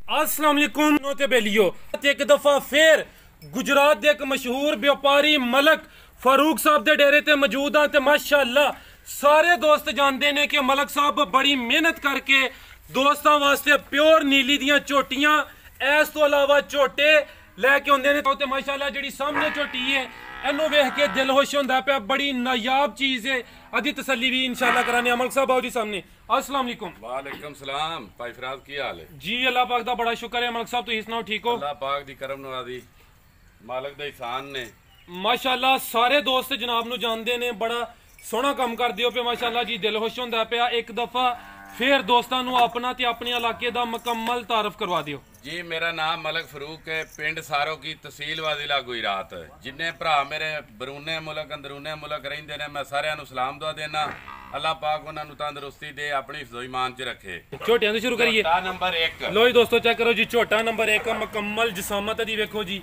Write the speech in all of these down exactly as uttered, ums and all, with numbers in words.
अस्सलाम वालेकुम ते बेलियो एक दफा फिर गुजरात दे एक मशहूर व्यापारी मलक फारूक साहब दे डेरे ते मौजूद हां ते माशाअल्लाह सारे दोस्त जानते ने कि मलक साहब बड़ी मेहनत करके दोस्तां वास्ते प्योर नीली दियां झोटियां इस तो अलावा झोटे लैके आउंदे ने ते माशाअल्लाह जिहड़ी सामने झोटी है इनू वेख के दिल खुश होंदा पिया। बड़ी नायाब चीज है, अदी तसल्ली भी इंशाअल्लाह कराने। मलक साहब आओ जी सामने। अस्सलाम वालेकुम। वालेकुम सलाम भाई फराज, की हाल है जी? अल्लाह पाक दा बड़ा शुक्र है। मलक साहब तुसीं सुनाओ ठीक हो? अल्लाह पाक दी करम नवाजी, मालिक दा एहसान ने माशाअल्लाह सारे दोस्त जनाब नू जानदे ने, बड़ा सोहना काम करदे हो पे माशाअल्लाह जी, दिल खुश होंदा पिया। एक दफा फिर दोस्तां नू अपना ते अपने इलाके दा मुकम्मल तारफ करवा दियो जी। मेरा नाम मलक फरूक है, पिंड सारो की तहसील व जिला गुजरात। जिन्ने भरा मेरे बरूने मुल्क अंदरूने मुल्क रहिंदे ने, मैं सारिਆਂ ਨੂੰ सलाम दुआ देना। अल्लाह पाक उन्हां ਨੂੰ तंदुरुस्ती दे, अपनी हिफ्ज़ो ईमान च रखे। झोटियां तो शुरू करिए। झोटा नंबर एक लो जी दोस्तों चेक करो जी, झोटा नंबर एक मुकम्मल जिसामत दी वेखो जी।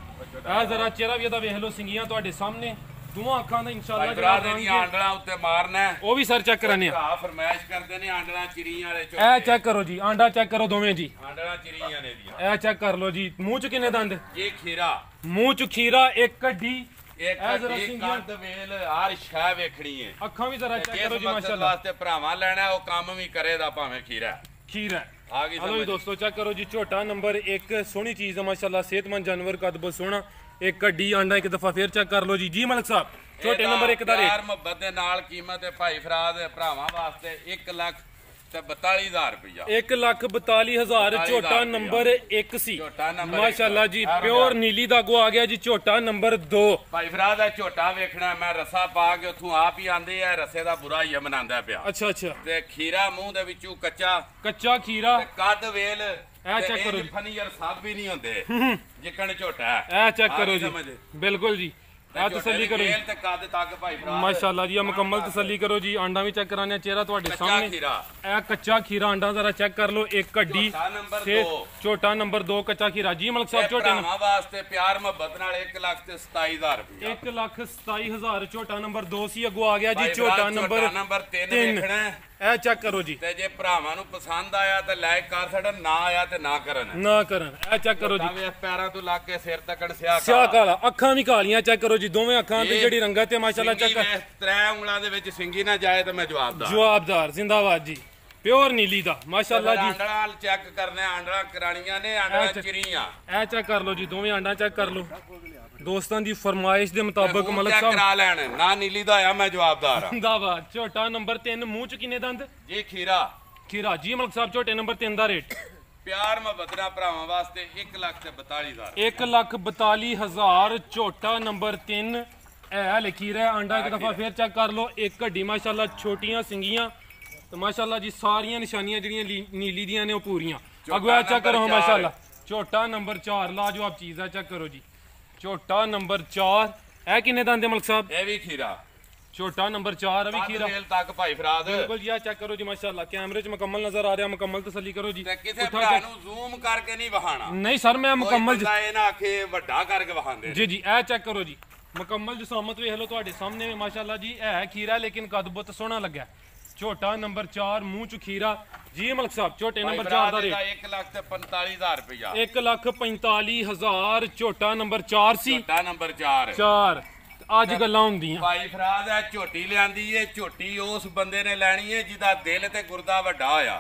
आ जरा चेहरा भी वेख लो, सिंगियां तुहाडे सामने, दोवां अखां दा इंशाअल्लाह जरा आंडला उत्ते मारना है, ओ भी सर चेक कराने आ। भरा फरमाइश करदे ने आंडला चिरी वाले झोटे। ए चेक करो जी, आंडा चेक करो दोवें जी, आंडला चिरीयां ने दी। ए चेक कर लो जी। मुंह च किन्ने दंद? ये खीरा, मुंह च खीरा, एक कड्डी, एक कंद वेल, हर शै वेखणी है। अखां भी जरा चेक करो जी मकसद माशाअल्लाह। वास्ते भरावां लेना है, ओ काम भी करेदा भावें खीरा खीरा आ गई। हेलो जी दोस्तों चेक करो जी, झोटा नंबर एक सोहनी चीज है माशाअल्लाह, सेहतमंद जानवर, कद बहुत सोहना। एक कड्डी आंडा एक दफा फिर चेक कर लो जी। जी मलक साहब, छोटे नंबर एक दा रेट मुहब्बत दे नाल कीमत है भाई फराज भरावां वास्ते एक लाख ते बताली हजार रुपया। एक लाख बताली हजार झोटा नंबर एक सी माशाअल्लाह जी, प्योर नीली दा गो आ गया जी। झोटा नंबर दो भाई फराज दा झोटा वेखना, मैं रसा पा के उथों आप ही आंदे है, रसे दा बुरा ही बनांदा पिया। अच्छा अच्छा। ते खीरा मुंह दे विचों कच्चा कच्चा खीरा, कद वेल ए चेक करो जी, फनीयर साहब भी नहीं होंदे जिकण झोटा है। ए चेक करो जी, बिल्कुल जी। आ तसल्ली करो जी माशाअल्लाह जी, मुकम्मल तसल्ली करो जी। आंडा भी चेक कराने, चेहरा तुहाडे सामने। ए कच्चा खीरा आंडा जरा चेक कर लो। एक कड्डी से झोटा नंबर दो कच्चा खीरा। जी मलक साहब, झोटे वास्ते प्यार मुहब्बत नाल एक लाख ते सताई हजार रुपया। एक लाख सताई हजार झोटा नंबर दो सी अगो आ गया जी। झोटा नंबर नंबर तीन देखना है, ए चेक करो जी। ते जे भरावां नूं पसंद आया ते लाइक कर छड़न, ना आया ते ना करन ना करन। ए चेक करो जी, पैरां तो लाग के सिर तकन स्याह स्याह काला, अखां भी कालियां। चेक करो जी, दोवें अखां दी जेहड़ी रंगत है माशाअल्लाह चेक कर। त्रै उंगलां दे विच सिंगी ना जाए ते मैं जवाबदार जवाबदार जिंदाबाद जी, प्योर नीली दा माशाअल्लाह जी। आंडला चेक करने, आंडला करानियां ने, आंडला चिरियां। ए चेक कर लो जी, दोवें आंडा चेक कर लो। दोस्तां दी फरमाइश दे मुताबिक मलक साहब करा लैण, ना नीली दा आया मैं जवाबदार हां। जिंदाबाद। झोटा नंबर तीन, मुंह च किन्ने दंद? जी खीरा खीरा। जी मलक साहब, झोटे नंबर तीन दा रेट प्यार मुहब्बत नाल भरावां वास्ते एक लाख ते बताली हजार। एक लाख बताली हजार झोटा नंबर तीन है लिखी रहा। आंडा एक दफा फिर चेक कर लो। एक हड्डी माशाअल्लाह, छोटियां सिंगियां तो माशाअल्लाह जी, सारियां निशानियां जिहड़ियां नीली दियां ने ओह पूरियां। अगवा चेक करो माशाअल्लाह। झोटा नंबर चार लाजवाब चीज है, चेक करो जी। झोटा नंबर चार है किन्ने दंद मलक साहब? ए भी खीरा। झोटा नंबर चार है भी खीरा तक भाई फराज। बिल्कुल जी, चेक करो जी माशाअल्लाह, कैमरे च मुकम्मल नजर आ रहा। मुकम्मल तसल्ली करो जी। किसी भरा नूं जूम करके नहीं वहाना। नहीं सर, मैं मुकम्मल ए ना आखे वड्डा करके वहांदे जी जी। ए चेक करो जी, मुकम्मल जिसामत वेख लो तुहाडे सामने माशाअल्लाह जी। है खीरा लेकिन कद बहुत सोहना लगा। झोटा नंबर चार, मुंह च खीरा। जी मलक साहब, झोटे नंबर चार दा रेट एक लाख ते पैंताली हजार रुपया। एक लाख पैंताली हजार झोटा नंबर चार सी। झोटा नंबर चार चार अज गल्लां हुंदियां भाई फराज है। झोटी लियांदी है, झोटी उस बंदे ने लैनी है जिदा दिल ते गुरदा वड्डा होया।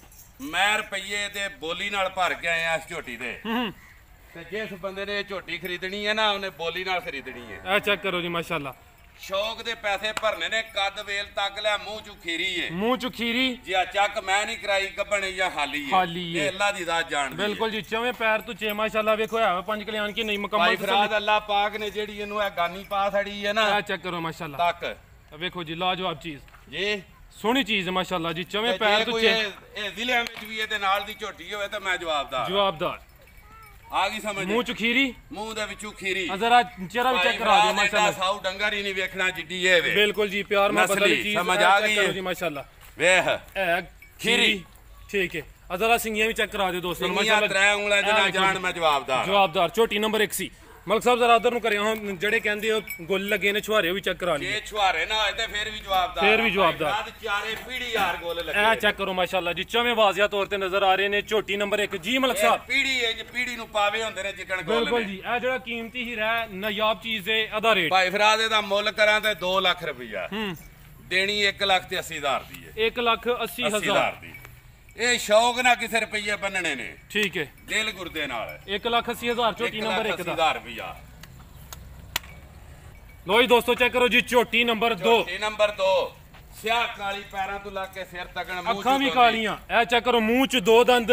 मैं रुपये ते बोली नाल भर के आया इस झोटी दे, ते जिस बंदे ने झोटी खरीदनी है ना, उन्हें बोली नाल खरीदनी है। ए चेक करो जी माशाअल्लाह, शौक दे पैसे भरने ने। कद वेल तक लिया, मुंह चू खीरी है। मुंह चू खीरी जी चक मैं नहीं कराई, गब्बन या हाली है। हाली है, अल्लाह दी जात जान। बिल्कुल जी, चवें पैर तो चे माशाअल्लाह वेखो है पंज कल्याण की नहीं मुकम्मल। भाई फराज अल्लाह पाक ने जेड़ी इनु है गानी पा छड़ी है ना, ए चेक करो माशाअल्लाह तक वेखो जी, लाजवाब चीज जी, सोहनी चीज है माशाअल्लाह जी। चवें पैर तो चे ए जिले में भी है ते नाल दी झोटी होवे ते मैं जवाबदार जवाबदार। आ गई समझ? मुंह च खीरी, मुंह दे विचों खीरी। जरा चेहरा भी चेक करा दियो माशाअल्लाह। साऊ डंगर ही नहीं वेखना जिड्डी है वे। बिल्कुल जी, प्यार मोहब्बत वाली चीज समझ आ गई है जी माशाअल्लाह। वेख ए खीरी ठीक है। जरा सिंगियां भी चेक करा दियो दोस्तों माशाअल्लाह। त्रै उंगलां दे ना जान मैं जवाबदार जवाबदार। झोटी नंबर एक सी ਮਲਕ ਸਾਹਿਬ ਜ਼ਰਾ ਉਧਰ ਨੂੰ ਕਰਿਓ ਹੁਣ ਜਿਹੜੇ ਕਹਿੰਦੇ ਹੋ ਗੁੱਲ ਲੱਗੇ ਨੇ ਛੁਹਾਰੇ ਵੀ ਚੈੱਕ ਕਰਾ ਲਈਏ ਜੇ ਛੁਹਾਰੇ ਨਾ ਹੋਏ ਤੇ ਫਿਰ ਵੀ ਜਵਾਬਦਾਰ ਫਿਰ ਵੀ ਜਵਾਬਦਾਰ ਰਾਤ ਚਾਰੇ ਪੀੜੀ ਯਾਰ ਗੁੱਲ ਲੱਗੇ ਇਹ ਚੈੱਕ ਕਰੋ ਮਾਸ਼ਾਅੱਲਾ ਜੀ ਚਵੇਂ ਵਾਜ਼ਿਆ ਤੌਰ ਤੇ ਨਜ਼ਰ ਆ ਰਹੇ ਨੇ ਝੋਟੀ ਨੰਬਰ ਇੱਕ ਜੀ ਮਲਕ ਸਾਹਿਬ ਪੀੜੀ ਇੰਜ ਪੀੜੀ ਨੂੰ ਪਾਵੇ ਹੁੰਦੇ ਨੇ ਜਿਕਣ ਗੁੱਲ ਬਿਲਕੁਲ ਜੀ ਇਹ ਜਿਹੜਾ ਕੀਮਤੀ ਹੀਰਾ ਹੈ ਨਾਯਾਬ ਚੀਜ਼ ਦੇ ਅਦਾ ਰੇਟ ਭਾਈ ਫਰਾਦ ਦਾ ਮੁੱਲ ਕਰਾਂ ਤੇ ਦੋ ਲੱਖ ਰੁਪਈਆ ਹੂੰ ਦੇਣੀ ਇੱਕ ਲੱਖ ਤੇ ਅੱਸੀ ਹਜ਼ਾਰ ਦੀ ਹੈ ਇੱਕ ਲੱਖ ਅੱਸੀ ਅੱਸੀ ਹਜ਼ਾਰ ਹਜ਼ਾਰ ਦੀ ਇਹ ਸ਼ੌਕ ਨਾ ਕਿਸੇ ਰੁਪਈਏ ਬੰਨਣੇ ਨੇ ਠੀਕ ਹੈ ਦਿਲ ਗੁਰਦੇ ਨਾਲ ਇੱਕ ਲੱਖ ਅੱਸੀ ਹਜ਼ਾਰ ਝੋਟੀ ਨੰਬਰ ਇੱਕ ਦਾ ਹਜ਼ਾਰ ਰੁਪਈਆ ਲੋ ਜੀ ਦੋਸਤੋ ਚੈੱਕ ਕਰੋ ਜੀ ਝੋਟੀ ਨੰਬਰ ਦੋ ਝੋਟੀ ਨੰਬਰ ਦੋ ਸਿਆਹ ਕਾਲੀ ਪੈਰਾਂ ਤੋਂ ਲੱਗ ਕੇ ਸਿਰ ਤੱਕਣ ਮੂੰਹ ਅੱਖਾਂ ਵੀ ਕਾਲੀਆਂ ਇਹ ਚੈੱਕ ਕਰੋ ਮੂੰਹ ਚ ਦੋ ਦੰਦ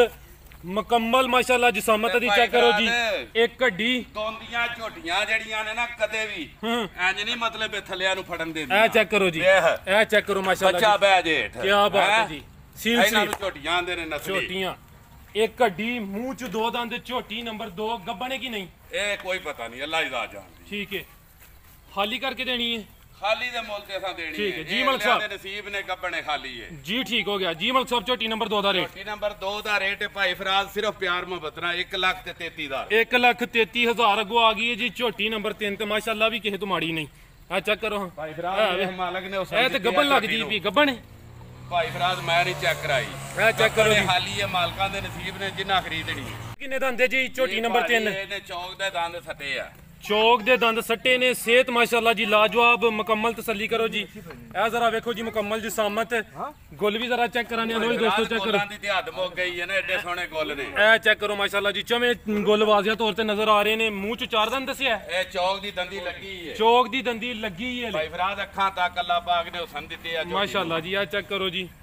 ਮੁਕੰਮਲ ਮਾਸ਼ਾਅੱਲਾ ਜਿਸਮਤ ਦੀ ਚੈੱਕ ਕਰੋ ਜੀ ਇੱਕ ਹੱਡੀ ਤੋਂਦੀਆਂ ਝੋਟੀਆਂ ਜਿਹੜੀਆਂ ਨੇ ਨਾ ਕਦੇ ਵੀ ਇੰਜ ਨਹੀਂ ਮਤਲਬ ਥੱਲਿਆਂ ਨੂੰ ਫੜਨ ਦਿੰਦੀ ਇਹ ਚੈੱਕ ਕਰੋ ਜੀ ਇਹ ਚੈੱਕ ਕਰੋ ਮਾਸ਼ਾਅੱਲਾ ਬੱਚਾ ਬਹਿ ਜੇਠ ਕੀ ਬਾਤ ਹੈ ਜੀ ਸੀਲ ਇਹਨਾਂ ਨੂੰ ਝੋਟੀਆਂ ਆਂਦੇ ਨੇ ਨਸਲੀ ਝੋਟੀਆਂ ਇੱਕ ਹੱਡੀ ਮੂੰਹ ਚ ਦੋ ਦੰਦ ਝੋਟੀ ਨੰਬਰ ਦੋ ਗੱਬਣੇ ਕੀ ਨਹੀਂ ਇਹ ਕੋਈ ਪਤਾ ਨਹੀਂ ਅੱਲਾ ਹੀ ਦਾ ਜਾਣਦਾ ਠੀਕ ਹੈ ਖਾਲੀ ਕਰਕੇ ਦੇਣੀ ਹੈ ਖਾਲੀ ਦੇ ਮੁੱਲ ਤੇ ਅਸਾਂ ਦੇਣੀ ਠੀਕ ਹੈ ਜੀ ਮਲਕ ਸਾਹਿਬ ਦੇ ਨਸੀਬ ਨੇ ਗੱਬਣੇ ਖਾਲੀ ਹੈ ਜੀ ਠੀਕ ਹੋ ਗਿਆ ਜੀ ਮਲਕ ਸਾਹਿਬ ਝੋਟੀ ਨੰਬਰ ਦੋ ਦਾ ਰੇਟ ਝੋਟੀ ਨੰਬਰ ਦੋ ਦਾ ਰੇਟ ਹੈ ਭਾਈ ਫਰਾਜ਼ ਸਿਰਫ ਪਿਆਰ ਮੁਹੱਬਤ ਨਾਲ ਇੱਕ ਲੱਖ ਤੇ ਤੇਤੀ ਹਜ਼ਾਰ ਇੱਕ ਲੱਖ ਤੇਤੀ ਹਜ਼ਾਰ ਅਗੋ ਆ ਗਈ ਹੈ ਜੀ ਝੋਟੀ ਨੰਬਰ ਤਿੰਨ ਤੇ ਮਾਸ਼ਾਅੱਲਾ ਵੀ ਕਿਸੇ ਤੋਂ ਮਾੜੀ ਨਹੀਂ ਆ ਚੈੱਕ ਕਰੋ ਭਾਈ ਫਰਾਜ਼ ਮਾਲਕ ਨੇ ਉਸ ਇਹ ਤੇ ਗੱਬਣ ਲੱਗਦੀ ਵੀ ਗੱਬਣ ਹੈ ਭਾਈ ਫਰਾਜ਼ ਮੈਂ ਨਹੀਂ ਚੈੱਕ ਕਰਾਈ ਇਹ ਚੈੱਕ ਕਰੋ ਜੀ ਖਾਲੀ ਹੈ ਮਾਲਕਾਂ ਦੇ ਨਸੀਬ ਨੇ ਜਿੰਨਾ ਖਰੀਦਣੀ ਕਿੰਨੇ ਦੰਦ ਜੀ ਝੋਟੀ ਨੰਬਰ ਤਿੰਨ ਇਹਨੇ ਚੌਕ ਦੇ ਦੰਦ ਸੱਟੇ ਆ ਚੌਕ ਦੇ ਦੰਦ ਸੱਟੇ ਨੇ ਸਿਹਤ ਮਾਸ਼ਾਅੱਲਾ ਜੀ ਲਾਜਵਾਬ ਮੁਕੰਮਲ ਤਸੱਲੀ ਕਰੋ ਜੀ ਇਹ ਜ਼ਰਾ ਵੇਖੋ ਜੀ ਮੁਕੰਮਲ ਜਿਸਾਮਤ ਗੁੱਲ ਵੀ ਜ਼ਰਾ ਚੈੱਕ ਕਰਾਣੇ ਲੋ ਦੋਸਤੋ ਚੈੱਕ ਕਰੋ ਦੀ ਦਿਹਾੜ ਮੁੱਕ ਗਈ ਹੈ ਨਾ ਐਡੇ ਸੋਹਣੇ ਗੁੱਲ ਨੇ ਇਹ ਚੈੱਕ ਕਰੋ ਮਾਸ਼ਾਅੱਲਾ ਜੀ ਚਵੇਂ ਗੁੱਲ ਵਾਜ਼ਿਆ ਤੌਰ ਤੇ ਨਜ਼ਰ ਆ ਰਹੇ ਨੇ ਮੂੰਹ ਚ ਚਾਰ ਦੰਦ ਦੱਸਿਆ ਇਹ ਚੌਕ ਦੀ ਦੰਦੀ ਲੱਗੀ ਹੈ ਚੌਕ ਦੀ ਦੰਦੀ ਲੱਗੀ ਹੈ ਭਾਈ ਫਰਾਜ਼ ਅੱਖਾਂ ਤੱਕ ਅੱਲਾ ਪਾਕ ਨੇ ਹੁਸਨ ਦਿੱਤੇ ਆ ਮਾਸ਼ਾਅੱਲਾ ਜੀ ਇਹ ਚੈੱਕ ਕਰੋ ਜੀ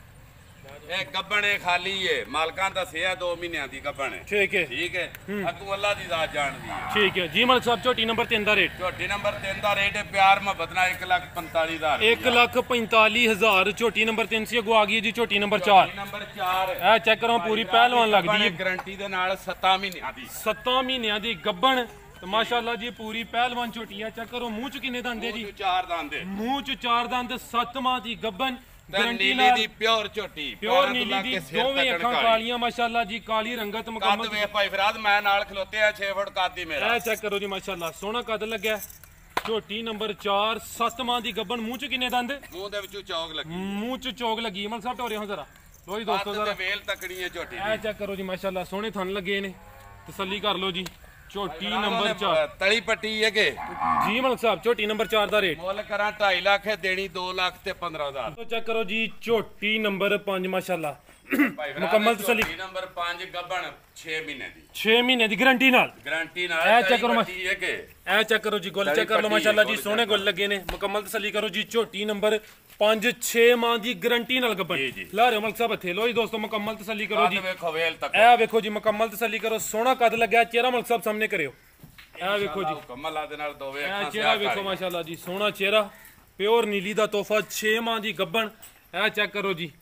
ਇਹ ਗੱਬਣੇ ਖਾਲੀ ਏ ਮਾਲਕਾਂ ਦਾ ਸਿਆ ਦੋ ਮਹੀਨਿਆਂ ਦੀ ਗੱਬਣ ਹੈ ਠੀਕ ਹੈ ਠੀਕ ਹੈ ਅੱਗੂ ਅੱਲਾ ਦੀ ਜ਼ਾਤ ਜਾਣਦੀ ਹੈ ਠੀਕ ਹੈ ਜੀ ਮਲਕ ਸਾਹਿਬ ਝੋਟੀ ਨੰਬਰ ਤਿੰਨ ਦਾ ਰੇਟ ਝੋਟੀ ਨੰਬਰ ਤਿੰਨ ਦਾ ਰੇਟ ਹੈ ਪਿਆਰ ਮੁਹੱਬਤ ਨਾਲ ਇੱਕ ਲੱਖ ਪੰਤਾਲੀ ਹਜ਼ਾਰ ਇੱਕ ਲੱਖ ਪੈਂਤਾਲੀ ਹਜ਼ਾਰ ਝੋਟੀ ਨੰਬਰ ਤਿੰਨ ਸੀ ਅਗੋ ਆ ਗਈ ਜੀ ਝੋਟੀ ਨੰਬਰ ਚਾਰ ਝੋਟੀ ਨੰਬਰ ਚਾਰ ਇਹ ਚੈੱਕ ਕਰੋ ਪੂਰੀ ਪਹਿਲਵਾਨ ਲੱਗਦੀ ਹੈ ਗਾਰੰਟੀ ਦੇ ਨਾਲ ਸੱਤਾਂ ਮਹੀਨਿਆਂ ਦੀ ਸੱਤਾਂ ਮਹੀਨਿਆਂ ਦੀ ਗੱਬਣ ਤੇ ਮਾਸ਼ਾਅੱਲਾ ਜੀ ਪੂਰੀ ਪਹਿਲਵਾਨ ਝੋਟੀ ਆ ਚੈੱਕ ਕਰੋ ਮੂੰਹ ਚ ਕਿੰਨੇ ਦੰਦ ਹੈ ਜੀ ਚਾਰ ਦੰਦ ਮੂੰਹ ਚ ਚਾਰ ਦੰਦ ਸੱਤ ਮਾਹ ਦੀ ਗੱਬਣ ਗਾਰੰਟੀ ਨੀਲੀ ਦੀ ਪਿਓਰ ਝੋਟੀ ਪਿਓਰ ਨੀਲੀ ਦੀ ਦੋਵੇਂ ਅੱਖਾਂ ਕਾਲੀਆਂ ਮਾਸ਼ਾਅੱਲਾ ਜੀ ਕਾਲੀ ਰੰਗਤ ਮੁਕੰਮਲ ਕੱਦ ਵੇ ਭਾਈ ਫਰਾਦ ਮੈਂ ਨਾਲ ਖਲੋਤੇ ਆ ਛੇ ਫੁੱਟ ਕੱਦ ਹੀ ਮੇਰਾ ਇਹ ਚੈੱਕ ਕਰੋ ਜੀ ਮਾਸ਼ਾਅੱਲਾ ਸੋਹਣਾ ਕੱਦ ਲੱਗਿਆ ਝੋਟੀ ਨੰਬਰ ਚਾਰ ਸੱਤ ਮਾਹ ਦੀ ਗੱਬਣ ਮੂੰਹ ਚ ਕਿੰਨੇ ਦੰਦ ਮੂੰਹ ਦੇ ਵਿੱਚੋਂ ਚੌਕ ਲੱਗੀ ਮੂੰਹ ਚ ਚੌਕ ਲੱਗੀ ਮਲ ਸਾਹਿਬ ਟੋਰੇ ਹੋ ਜ਼ਰਾ ਲੋ ਜੀ ਦੋਸਤੋ ਜ਼ਰਾ ਵੇਲ ਤਕੜੀ ਹੈ ਝੋਟੀ ਇਹ ਚੈੱਕ ਕਰੋ ਜੀ ਮਾਸ਼ਾਅੱਲਾ ਸੋਹਣੇ ਥਣ ਲੱਗੇ ਨੇ ਤਸੱਲੀ ਕਰ ਲਓ ਜੀ ਝੋਟੀ ਨੰਬਰ ਚਾਰ ਤਲੀ ਪੱਟੀ ਹੈ ਕਿ ਜੀ ਮਲਕ ਸਾਹਿਬ ਝੋਟੀ ਨੰਬਰ ਚਾਰ ਦਾ ਰੇਟ ਮੁੱਲ ਕਰਾਂ ਢਾਈ ਲੱਖ ਹੈ ਦੇਣੀ ਦੋ ਲੱਖ ਤੇ ਪੰਦਰਾਂ ਹਜ਼ਾਰ ਤੋ ਚੈੱਕ ਕਰੋ ਜੀ ਝੋਟੀ ਨੰਬਰ ਪੰਜ ਮਾਸ਼ਾਅੱਲਾ ਮੁਕੰਮਲ ਤਸੱਲੀ ਨੰਬਰ ਪੰਜ ਗੱਬਣ ਛੇ ਮਹੀਨੇ ਦੀ ਛੇ ਮਹੀਨੇ ਦੀ ਗਾਰੰਟੀ ਨਾਲ ਗਾਰੰਟੀ ਨਾਲ ਇਹ ਚੈੱਕ ਕਰੋ ਪੱਟੀ ਹੈ ਕਿ ਇਹ ਚੈੱਕ ਕਰੋ ਜੀ ਗੁੱਲ ਚੈੱਕ ਕਰ ਲਓ ਮਾਸ਼ਾਅੱਲਾ ਜੀ ਸੋਹਣੇ ਗੁੱਲ ਲੱਗੇ ਨੇ ਮੁਕੰਮਲ ਤਸੱਲੀ ਕਰੋ ਜੀ ਝੋਟੀ ਨੰਬਰ ਪੰਜ ਛੇ ਮਾਹ ਦੀ ਗਾਰੰਟੀ ਨਾਲ ਗੱਬਣ ਲਾ ਰਹੇ ਮਲਕ ਸਾਹਿਬ ਇੱਥੇ ਲੋ ਜੀ ਦੋਸਤੋ ਮੁਕੰਮਲ ਤਸੱਲੀ ਕਰੋ ਜੀ ਵੇਖੋ ਵੇਲ ਤੱਕ ਇਹ ਵੇਖੋ ਜੀ ਮੁਕੰਮਲ ਤਸੱਲੀ ਕਰੋ ਸੋਹਣਾ ਕੱਦ ਲੱਗਿਆ ਚਿਹਰਾ ਮਲਕ ਸਾਹਿਬ ਸਾਹਮਣੇ ਕਰਿਓ ਇਹ ਵੇਖੋ ਜੀ ਮੁਕੰਮਲ ਦੇ ਨਾਲ ਦੋਵੇਂ ਇਹ ਅੱਖਾਂ ਚਿਹਰਾ ਵੇਖੋ ਮਾਸ਼ਾਅੱਲਾ ਜੀ ਸੋਹਣਾ ਚਿਹਰਾ ਪਿਓਰ ਨੀਲੀ ਦਾ ਤੋਹਫਾ ਛੇ ਮਾਹ ਦੀ ਗੱਬਣ ਇਹ ਚੈੱਕ ਕਰੋ ਜੀ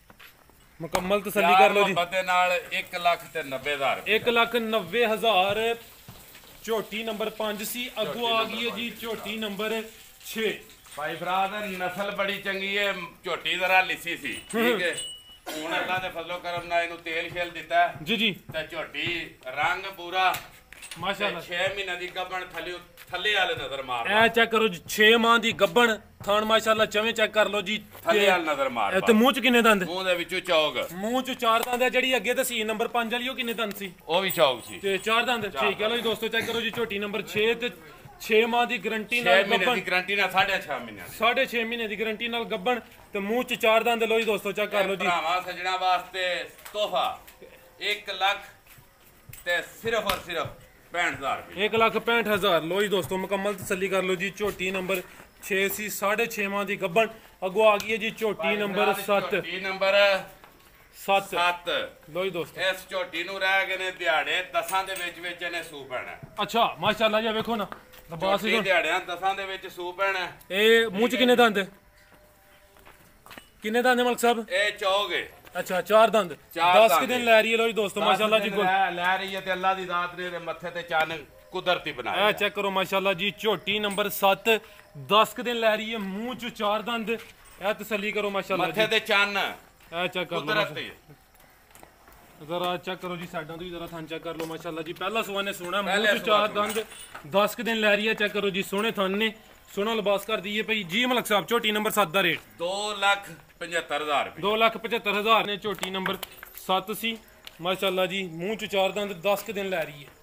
ਮੁਕੰਮਲ ਤਸੱਲੀ ਕਰ ਲਓ ਜੀ ਬੰਦੇ ਨਾਲ ਇੱਕ ਲੱਖ ਤੇ ਨੱਬੇ ਹਜ਼ਾਰ ਇੱਕ ਲੱਖ ਨੱਬੇ ਹਜ਼ਾਰ ਝੋਟੀ ਨੰਬਰ ਪੰਜ ਸੀ ਅੱਗੋਂ ਆ ਗਈ ਹੈ ਜੀ ਝੋਟੀ ਨੰਬਰ ਛੇ ਭਾਈ ਬਰਾਦਰ ਨਸਲ ਬੜੀ ਚੰਗੀ ਹੈ ਝੋਟੀ ਜ਼ਰਾ ਲਿੱਸੀ ਸੀ ਠੀਕ ਹੈ ਹੁਣ ਅੱਲਾ ਦੇ ਫਜ਼ਲੋ ਕਰਮ ਨਾਲ ਇਹਨੂੰ ਤੇਲ ਖੇਲ ਦਿੱਤਾ ਜੀ ਜੀ ਤੇ ਝੋਟੀ ਰੰਗ ਪੂਰਾ ਮਾਸ਼ਾਅੱਲਾ ਛੇ ਮਹੀਨੇ ਦੀ ਗੱਬਣ ਥੱਲੇ ਥੱਲੇ ਵਾਲੇ ਨਜ਼ਰ ਮਾਰ ਇਹ ਚੈੱਕ ਕਰੋ ਜੀ ਛੇ ਮਾਹ ਦੀ ਗੱਬਣ ਥਾਣ ਮਾਸ਼ਾਅੱਲਾ ਚਵੇਂ ਚੈੱਕ ਕਰ ਲਓ ਜੀ ਥੱਲੇ ਵਾਲੇ ਨਜ਼ਰ ਮਾਰ ਇਹ ਤੇ ਮੂੰਹ ਚ ਕਿੰਨੇ ਦੰਦ ਮੂੰਹ ਦੇ ਵਿੱਚੋਂ ਚੌਕ ਮੂੰਹ ਚ ਚਾਰ ਦੰਦ ਹੈ ਜਿਹੜੀ ਅੱਗੇ ਦਸੀ ਨੰਬਰ ਪੰਜ ਵਾਲੀ ਉਹ ਕਿੰਨੇ ਦੰਦ ਸੀ ਉਹ ਵੀ ਚੌਕ ਸੀ ਤੇ ਚਾਰ ਦੰਦ ਠੀਕ ਹੈ ਲੋ ਜੀ ਦੋਸਤੋ ਚੈੱਕ ਕਰੋ ਜੀ ਝੋਟੀ ਨੰਬਰ ਛੇ ਤੇ ਛੇ ਮਾਹ ਦੀ ਗਾਰੰਟੀ ਨਾਲ ਗੱਬਣ ਦੀ ਗਾਰੰਟੀ ਨਾਲ ਸਾਢੇ ਛੇ ਮਹੀਨਿਆਂ ਦੀ ਸਾਢੇ ਛੇ ਮਹੀਨੇ ਦੀ ਗਾਰੰਟੀ ਨਾਲ ਗੱਬਣ ਤੇ ਮੂੰਹ ਚ ਚਾਰ ਦੰਦ ਲੋ ਜੀ ਦੋਸਤੋ ਚੈੱਕ ਕਰ ਲਓ ਜੀ ਭਰਾਵਾਂ ਸੱਜਣਾ ਵਾਸਤੇ ਤੋਹਫਾ ਇੱਕ ਲੱਖ ਤੇ ਸਿਰਫ ਔਰ ਸਿਰਫ ਪੈਂਹਠ ਹਜ਼ਾਰ ਰੁਪਏ ਇੱਕ ਲੱਖ ਪੈਂਹਠ ਹਜ਼ਾਰ ਲੋ ਜੀ ਦੋਸਤੋ ਮੁਕੰਮਲ ਤਸੱਲੀ ਕਰ ਲਓ ਜੀ ਝੋਟੀ ਨੰਬਰ ਛੇ ਸੀ ਸਾਢੇ ਛੇ ਮਾਹ ਦੀ ਗੱਬਣ ਅੱਗੋਂ ਆ ਗਈ ਹੈ ਜੀ ਝੋਟੀ ਨੰਬਰ ਸੱਤ ਝੋਟੀ ਨੰਬਰ ਸੱਤ ਸੱਤ ਲੋ ਜੀ ਦੋਸਤੋ ਇਸ ਝੋਟੀ ਨੂੰ ਰਹਿ ਗਏ ਨੇ ਦਿਹਾੜੇ ਦਸਾਂ ਦੇ ਵਿੱਚ ਵਿੱਚ ਇਹਨੇ ਸੂ ਪੈਣਾ ਅੱਛਾ ਮਾਸ਼ਾਅੱਲਾ ਜੀ ਵੇਖੋ ਨਾ ਲਬਾਸ ਝੋਟੀ ਦਿਹਾੜਿਆਂ ਦਸਾਂ ਦੇ ਵਿੱਚ ਸੂ ਪੈਣਾ ਇਹ ਮੂੰਹ ਚ ਕਿੰਨੇ ਦੰਦ ਕਿੰਨੇ ਦੰਦ ਮਲਕ ਸਾਹਿਬ ਇਹ ਚੌਗੇ ਅੱਛਾ ਚਾਰ ਦੰਦ ਦਸ ਕਿ ਦਿਨ ਲੈ ਰਹੀ ਹੈ ਲੋ ਜੀ ਦੋਸਤੋ ਮਾਸ਼ਾਅੱਲਾ ਜੀ ਲੈ ਰਹੀ ਹੈ ਤੇ ਅੱਲਾ ਦੀ ਦਾਤ ਨੇ ਇਹਦੇ ਮੱਥੇ ਤੇ ਚੰਨ ਕੁਦਰਤੀ ਬਣਾਇਆ ਇਹ ਚੈੱਕ ਕਰੋ ਮਾਸ਼ਾਅੱਲਾ ਜੀ ਝੋਟੀ ਨੰਬਰ ਸੱਤ ਦਸ ਕਿ ਦਿਨ ਲੈ ਰਹੀ ਹੈ ਮੂੰਹ ਚ ਚਾਰ ਦੰਦ ਇਹ ਤਸੱਲੀ ਕਰੋ ਮਾਸ਼ਾਅੱਲਾ ਮੱਥੇ ਤੇ ਚੰਨ ਇਹ ਚੈੱਕ ਕਰ ਲਓ ਕੁਦਰਤੀ जरा चेक करो जी साइडों तो भी जरा थान चेक कर लो माशाल्लाह जी। पहला सुआ ने सोना मुंह पहले तो चार सुआ दंद दस क दिन लै रही है। चेक करो जी सोने थान ने सोना लिबास कर दिए भाई जी। मलक साहब झोटी नंबर सत्त का रेट दो लख पचहत्तर हजार रुपये दो लख पचहत्तर हजार ने झोटी नंबर सत्त सी माशाल्लाह जी। मूंह च चार दंद दस क दिन लै रही है।